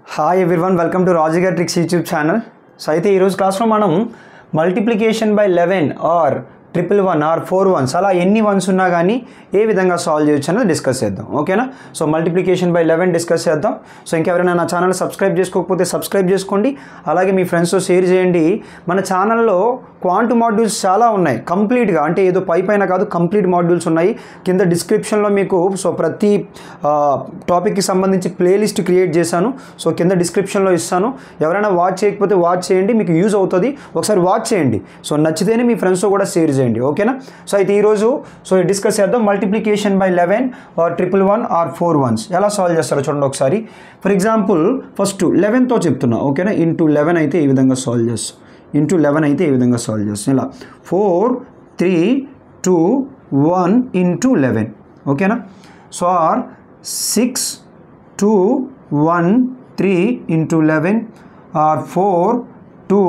Hi everyone, welcome to రాజుగారి tricks YouTube channel. So అయితే ఈరోజు క్లాస్లో మనం multiplication by 11 or 111 or 4 ones అలా ఎన్ని వన్స్ ఉన్నా కానీ ఏ విధంగా సాల్వ్ చేయొచ్చు అనేది డిస్కస్ చేద్దాం. ఓకేనా? సో మల్టిప్లికేషన్ బై 11 డిస్కస్ చేద్దాం. సో ఇంకెవరైనా నా ఛానల్ సబ్స్క్రైబ్ చేసుకోకపోతే సబ్స్క్రైబ్ చేసుకోండి, అలాగే మీ ఫ్రెండ్స్తో షేర్ చేయండి. మన ఛానల్లో క్వాంట్ మాడ్యూల్స్ చాలా ఉన్నాయి కంప్లీట్గా, అంటే ఏదో పైన కాదు, కంప్లీట్ మాడ్యూల్స్ ఉన్నాయి. కింద డిస్క్రిప్షన్లో మీకు ప్రతి టాపిక్కి సంబంధించి ప్లేలిస్ట్ క్రియేట్ చేశాను. సో కింద డిస్క్రిప్షన్లో ఇస్తాను. ఎవరైనా వాచ్ చేయకపోతే వాచ్ చేయండి, మీకు యూజ్ అవుతుంది. ఒకసారి వాచ్ చేయండి. సో నచ్చితేనే మీ ఫ్రెండ్స్తో కూడా షేర్ చేయండి. ఓకేనా? సో అయితే ఈరోజు డిస్కస్ చేద్దాం multiplication by 11 or 111 or 4 ones ఎలా సాల్వ్ చేస్తారో చూడండి ఒకసారి. ఫర్ ఎగ్జాంపుల్ ఫస్ట్ 11తో చెప్తున్నా. ఓకేనా? ఇంటూ 11 అయితే ఈ విధంగా సాల్వ్ చేస్తాం. ఇంటూ 11 అయితే ఈ విధంగా సాల్వ్ చేస్తాం. ఇలా 4 3 2 1 ఇంటూ 11. ఓకేనా? So or 6 2 1 3 into 11 or 4 2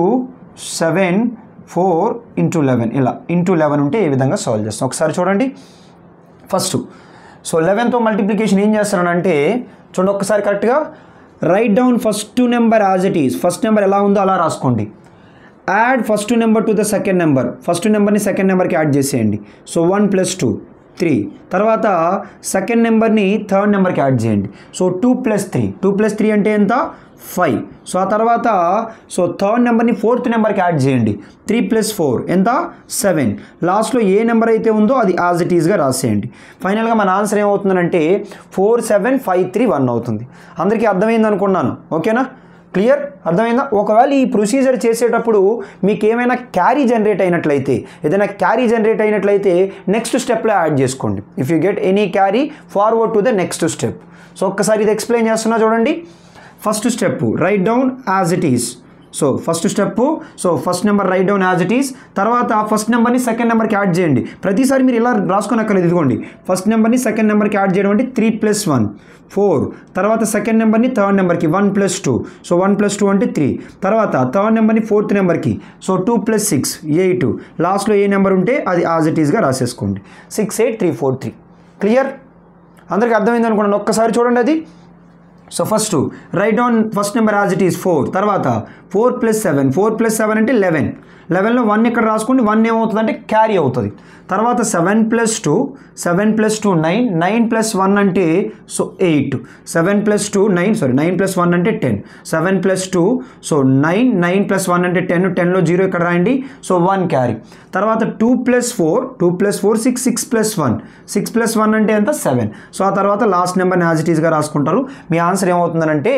7 4 into 11. ఇలా ఇంటూ 11 ఉంటే ఏ విధంగా సాల్వ్ చేస్తాం ఒకసారి చూడండి. ఫస్ట్ 11తో మల్టిప్లికేషన్ ఏం చేస్తానంటే చూడండి ఒక్కసారి కరెక్ట్గా right down first number as it is. First number ఎలా ఉందో అలా రాసుకోండి. Add first number to the second number. First నెంబర్ని సెకండ్ నెంబర్కి యాడ్ చేసేయండి. సో 1 + 2 3. తర్వాత సెకండ్ నెంబర్ని థర్డ్ నెంబర్కి యాడ్ చేయండి. సో 2 + 3. 2 + 3 అంటే ఎంత? 5. సో ఆ తర్వాత థర్డ్ నెంబర్ని ఫోర్త్ నెంబర్కి యాడ్ చేయండి. 3 + 4 ఎంత? 7. లాస్ట్లో ఏ నెంబర్ అయితే ఉందో అది యాజ్ ఇట్ ఈస్గా రాసేయండి. ఫైనల్గా మన ఆన్సర్ ఏమవుతుందంటే 4 7 5 3 1 అవుతుంది. అందరికీ అర్థమైంది అనుకున్నాను. ఓకేనా? క్లియర్? అర్థమైందా? ఒకవేళ ఈ ప్రొసీజర్ చేసేటప్పుడు మీకు ఏమైనా క్యారీ జనరేట్ అయినట్లయితే, ఏదైనా క్యారీ జనరేట్ అయినట్లయితే నెక్స్ట్ స్టెప్లో యాడ్ చేసుకోండి. If you get any carry forward to the next step. So ఒక్కసారి ఇది ఎక్స్ప్లెయిన్ చేస్తున్నా చూడండి. First step right down as it is. So first step first number right down as it is. తర్వాత first నెంబర్ని second నెంబర్కి add చేయండి. ప్రతిసారి మీరు ఇలా రాసుకునక్కర్లేదు. ఇదిగోండి ఫస్ట్ నెంబర్ని సెకండ్ నెంబర్కి యాడ్ చేయడం అంటే 3 + 1 4. తర్వాత సెకండ్ నెంబర్ని థర్డ్ నెంబర్కి 1 + 2. సో 1 + 2 అంటే 3. తర్వాత థర్డ్ నెంబర్ని ఫోర్త్ నెంబర్కి 2 + 6 8. లాస్ట్లో ఏ నెంబర్ ఉంటే అది యాజ్ ఇట్ ఈస్గా రాసేసుకోండి. 6 8 3 4 3. క్లియర్? అందరికీ అర్థమైంది అనుకున్నాను. ఒక్కసారి చూడండి అది. So first right down first number as it is 4. తర్వాత 4 + 7. 4 + 7 అంటే 11. 11లో 1 ఇక్కడ రాసుకోండి. 1 ఏమవుతుంది అంటే క్యారీ అవుతుంది. తర్వాత 7 + 2 7 + 2 9. 9 + 1 అంటే 8. 7 + 2 9 9 + 1 అంటే 10. 7 + 2 9. 9 + 1 అంటే 10. 10లో 0 ఇక్కడ రాయండి. 1 క్యారీ. తర్వాత 2 + 4 2 + 4 6. 6 + 1 6 + 1 అంటే ఎంత? 7. సో ఆ తర్వాత లాస్ట్ నెంబర్ని యాజ్ ఇట్ ఈస్గా రాసుకుంటారు. మీ ఆన్సర్ ఏమవుతుందంటే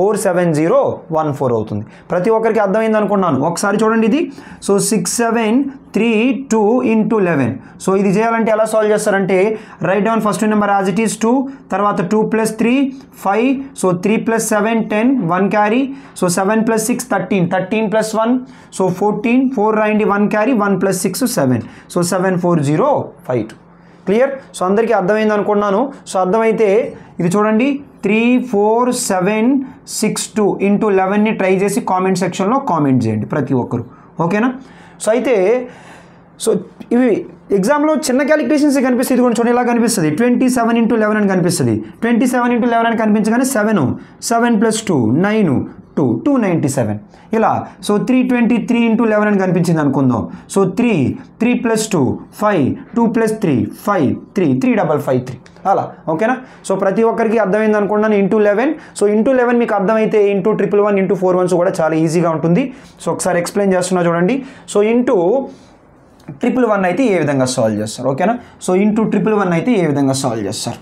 47014 అవుతుంది. ప్రతి ఒక్కరికి అర్థమైంది అనుకున్నాను. ఒకసారి చూడండి ఇది. 6 7 3 2 ఇంటూ 11. సో ఇది చేయాలంటే ఎలా సాల్వ్ చేస్తారంటే right down first number as it is 2. తర్వాత 2 + 3 5. 3 + 7 10 1 క్యారీ. 7 + 6 13. 13 + 1 14. 4 రాయండి. 1 క్యారీ. 1 + 6 7. 74052. క్లియర్? సో అందరికీ అర్థమైంది అనుకున్నాను. సో అర్థమైతే ఇది చూడండి 3 4 7 6 2 ఇంటూ 11ని ట్రై చేసి కామెంట్ సెక్షన్లో కామెంట్ చేయండి ప్రతి ఒక్కరు. ఓకేనా? సో అయితే ఇవి ఎగ్జామ్లో చిన్న క్యాలిక్యులేషన్స్ కనిపిస్తుంది. ఇది కూడా చూడండి ఇలా కనిపిస్తుంది. 27 × 11 అని కనిపిస్తుంది. 27 × 11 అని కనిపించగానే 7 7 + 2 9 2 297 ఇలా. 323 × 11 అని కనిపించింది అనుకుందాం. 3 3 + 2 5 2 + 3 5 3 3553 అలా. ఓకేనా? సో ప్రతి ఒక్కరికి అర్థమైంది అనుకుంటున్నాను. ఇంటూ 11. ఇంటూ 11 మీకు అర్థమైతే ఇంటూ 111 ఇంటూ 4 వన్స్ కూడా చాలా ఈజీగా ఉంటుంది. సో ఒకసారి ఎక్స్ప్లెయిన్ చేస్తున్నా చూడండి. ఇంటూ 111 అయితే ఏ విధంగా సాల్వ్ చేస్తారు? ఓకేనా? ఇంటూ 111 అయితే ఏ విధంగా సాల్వ్ చేస్తారు?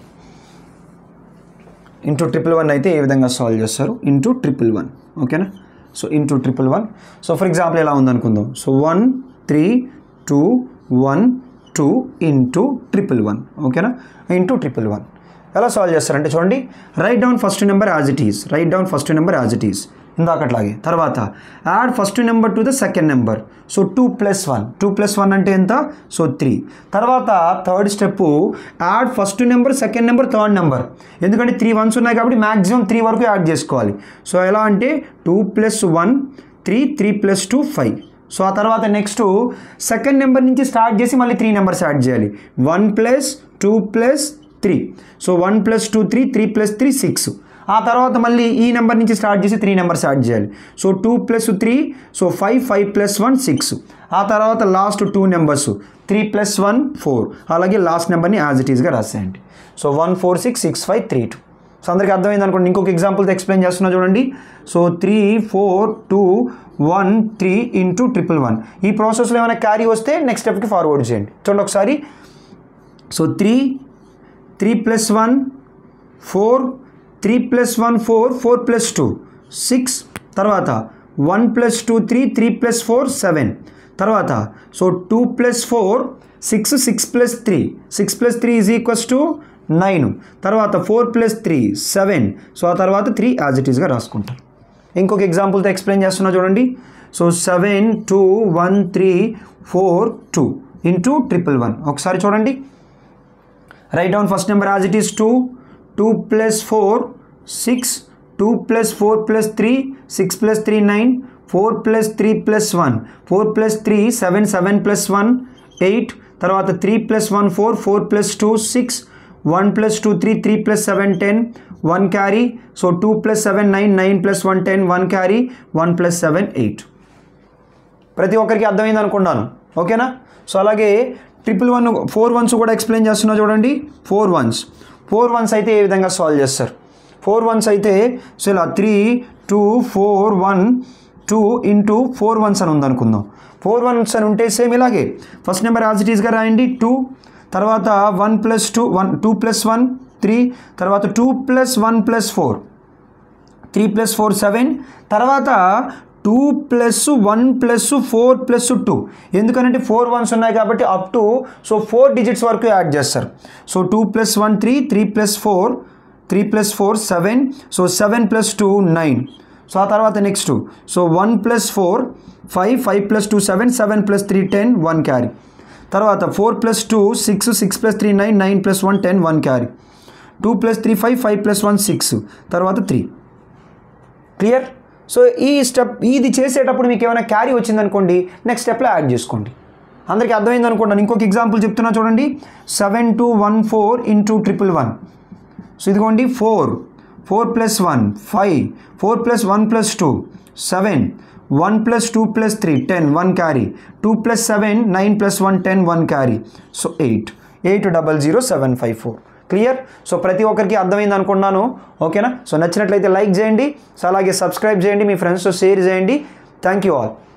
ఇంటూ 111 అయితే ఏ విధంగా సాల్వ్ చేస్తారు? ఇంటూ 111. ఓకేనా? ఇంటూ 111. ఫర్ ఎగ్జాంపుల్ ఎలా ఉందనుకుందాం. 1 3 2 1 2 ఇంటూ 111. ఓకేనా? ఇంటూ 111 ఎలా సాల్వ్ చేస్తారంటే చూడండి right down first number as it is. Right down first number as it is ఇందాకట్లాగే. తర్వాత add first number to the second number. 2 + 1 2 + 1 అంటే ఎంత? 3. తర్వాత third step add first number second number third number. ఎందుకంటే 3 once ఉన్నాయి కాబట్టి maximum 3 వరకు add చేసుకోవాలి. ఎలా అంటే 2 + 1 3 3 + 2 5. ఆ తర్వాత నెక్స్ట్ సెకండ్ నెంబర్ నుంచి స్టార్ట్ చేసి మళ్ళీ 3 నెంబర్స్ యాడ్ చేయాలి. 1 + 2 + 3. 1 + 2 3 3 + 3 6. ఆ తర్వాత మళ్ళీ ఈ నెంబర్ నుంచి స్టార్ట్ చేసి 3 నెంబర్స్ యాడ్ చేయాలి. So 2 + 3 so 5, 5 + 1 6. ఆ తర్వాత లాస్ట్ 2 నెంబర్స్ 3 + 1 4. అలాగే లాస్ట్ నెంబర్ని యాజ్ ఇట్ ఈస్గా రాసేయండి. సో 1 4 6 6 5 3 2. సో అందరికీ అర్థమైంది అనుకోండి. ఇంకొక ఎగ్జాంపుల్తో ఎక్స్ప్లెయిన్ చేస్తున్నా చూడండి. సో 3 4 2 1 3 × 111. ఈ ప్రాసెస్లో ఏమైనా క్యారీ వస్తే నెక్స్ట్ స్టెప్కి ఫార్వర్డ్ చేయండి. చూడండి ఒకసారి. సో 3 + 1 4 3 + 1 4 4 + 2 6. తర్వాత 1 + 2 3 3 + 4 7. తర్వాత సో 2 + 4 6 6 + 3 6 + 3 = 9. తర్వాత 4 + 3 7. సో ఆ తర్వాత 3 యాజ్ ఇట్ ఈస్గా రాసుకుంటారు. ఇంకొక ఎగ్జాంపుల్తో ఎక్స్ప్లెయిన్ చేస్తున్నా చూడండి. సో 7 2 1 3 4 2 × 111. ఒకసారి చూడండి. Right down first number as it is 2 2 + 4 6 2 + 4 + 3 6 + 3 9 4 + 3 + 1 4 + 3 7 7 + 1 8. తర్వాత 3 + 1 4 4 + 2 6 1 + 2 3 3 + 7 10 1 క్యారీ. So 2 + 7 9 9 + 1 10 1 carry 1 + 7 8. ప్రతి ఒక్కరికి అర్థమైంది అనుకున్నాను. ఓకేనా. సో అలాగే 111 4 1s కూడా ఎక్స్ప్లెయిన్ చేస్తున్నా చూడండి. 4 1s అయితే ఏ విధంగా సాల్వ్ చేస్తారు? 4 1s అయితే సో ఇలా 3 2 4 1 2 × 4 1s అని ఉందనుకుందాం. 4 1s అని ఉంటే సేమ్ ఇలాగే ఫస్ట్ నెంబర్ యాజ్ ఇట్ ఈస్గా రాయండి 2. తర్వాత 1 + 2 2 + 1 3. తర్వాత 2 + 1 + 4 3 + 4 7. తర్వాత 2 + 1 + 4 + 2. ఎందుకంటే 4 1s ఉన్నాయి కాబట్టి అప్ టు సో 4 డిజిట్స్ వరకు యాడ్ చేస్తారు. సో 2 + 1 3 3 + 4 3 + 4 7. సో 7 + 2 9. సో ఆ తర్వాత నెక్స్ట్ సో 1 + 4 5 5 + 2 7 7 + 3 10 1 క్యారీ. తర్వాత 4 + 2 6 6 + 3 9 9 + 1 10 1 క్యారీ. 2 + 3 5 5 + 1 6. తర్వాత 3. క్లియర్. సో ఈ స్టెప్ ఇది చేసేటప్పుడు మీకు ఏమైనా క్యారీ వచ్చిందనుకోండి నెక్స్ట్ స్టెప్లో యాడ్ చేసుకోండి. అందరికీ అర్థమైంది అనుకుంటాను. ఇంకొక ఎగ్జాంపుల్ చెప్తున్నా చూడండి. 7 2 1 4 × 111. సో ఇదిగోండి 4 4 + 1 5 4 + 1 + 2 7 1 + 2 + 3 10 1 carry. 2 + 7 9 + 1 10 1 carry. So 8 8000754. Clear. So ప్రతి ఒక్కరికి అర్థమైంది అనుకున్నాను. ఓకేనా. సో నచ్చినట్లయితే లైక్ చేయండి. సో అలాగే సబ్స్క్రైబ్ చేయండి, మీ ఫ్రెండ్స్తో షేర్ చేయండి. Thank you all.